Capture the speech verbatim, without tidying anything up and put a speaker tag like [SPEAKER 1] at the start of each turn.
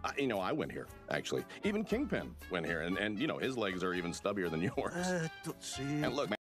[SPEAKER 1] I, you know, I went here, actually. Even Kingpin went here, and, and you know, his legs are even stubbier than yours.
[SPEAKER 2] Uh, don't see.
[SPEAKER 1] And look, man.